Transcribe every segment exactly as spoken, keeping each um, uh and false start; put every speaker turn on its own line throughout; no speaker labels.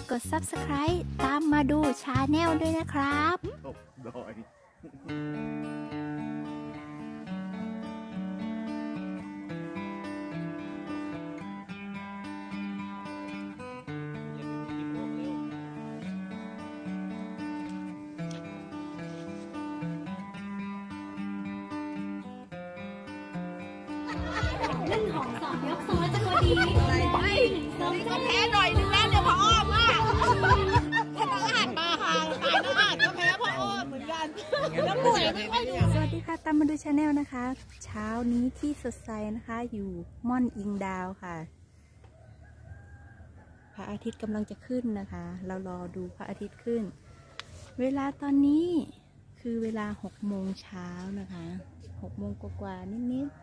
กด ซับสไครบ์ ตามมาดูชาแนลด้วยนะครับตกดอย
เล่นของสองยกโซจะพอดีไม่ก็แพ้หน่อยนึงแล้วเดี๋ยวพออ้อมอ่ะถ้าต้องอ่านมาห่างตายต้องอ่านก็แพ้พออ้อมเหมือนกันแล้วป่วยไม่ค่อยดู
สวัสดีค่ะตามมาดูชาแนลนะคะ เช้านี้ที่สดใสนะคะอยู่ม่อนอิงดาวค่ะพระอาทิตย์กำลังจะขึ้นนะคะเรารอดูพระอาทิตย์ขึ้นเวลาตอนนี้คือเวลาหกโมงเช้านะคะหกโมงกว่าๆนิดๆ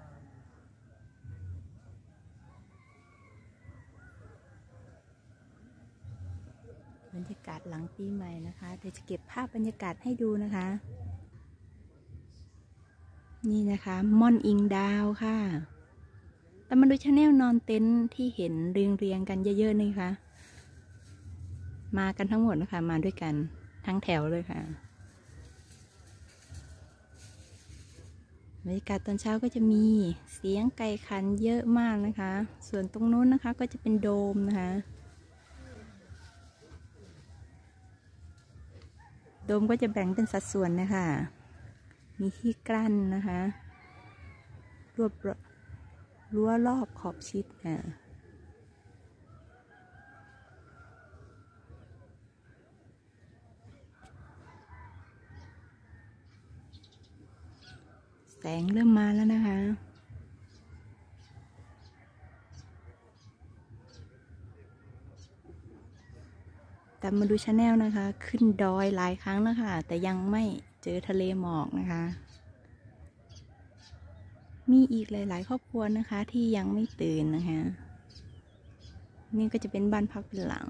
บรรยากาศหลังปีใหม่นะคะเดี๋ยวจะเก็บภาพบรรยากาศให้ดูนะคะนี่นะคะม่อนอิงดาวค่ะแต่มาดูชาแนลนอนเต็นท์ที่เห็นเรียงเรียงกันเยอะๆนี่ค่ะมากันทั้งหมดนะคะมาด้วยกันทั้งแถวเลยค่ะบรรยากาศตอนเช้าก็จะมีเสียงไก่ขันเยอะมากนะคะส่วนตรงนู้นนะคะก็จะเป็นโดมนะคะโดมก็จะแบ่งเป็นสัดส่วนนะคะมีที่กลั้นนะคะรวบรั้วรอบขอบชิดค่ะแสงเริ่มมาแล้วนะคะแต่มาดูชาแนลนะคะขึ้นดอยหลายครั้งนะคะแต่ยังไม่เจอทะเลหมอกนะคะมีอีกหลายๆครอบครัวนะคะที่ยังไม่ตื่นนะคะนี่ก็จะเป็นบ้านพักเป็นหลัง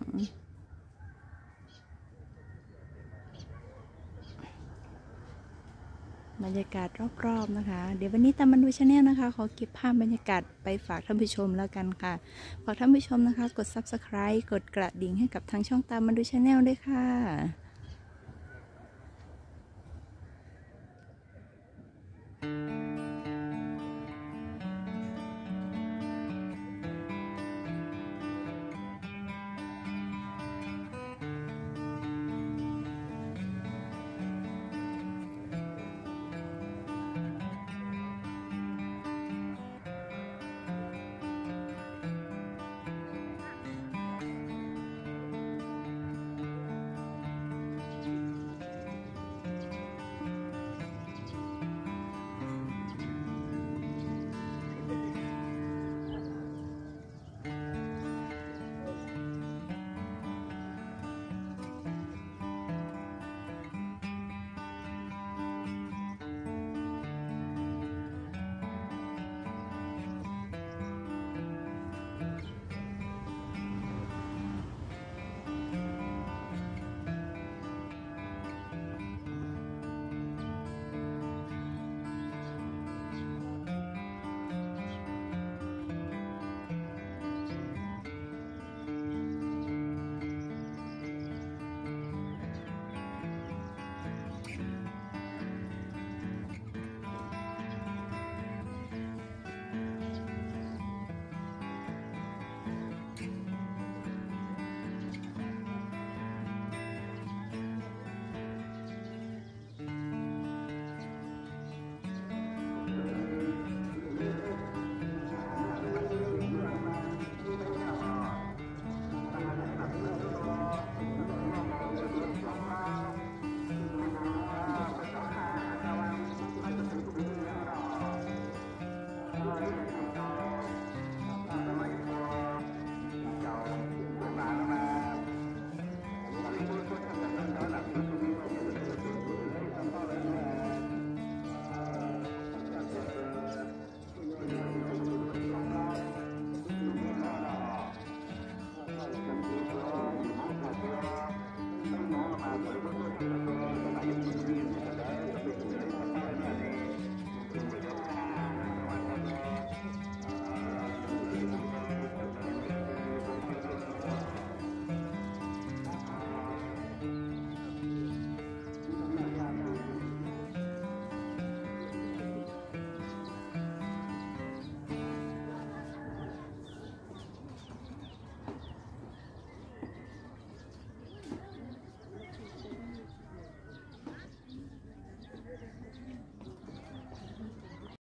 บรรยากาศรอบๆนะคะเดี๋ยววันนี้ตามมาดูชาแนลนะคะขอเก็บภาพบรรยากาศไปฝากท่านผู้ชมแล้วกันค่ะฝากท่านผู้ชมนะคะกด ซับสไครบ์ กดกระดิ่งให้กับทางช่องตามมาดูชาแนลด้วยค่ะ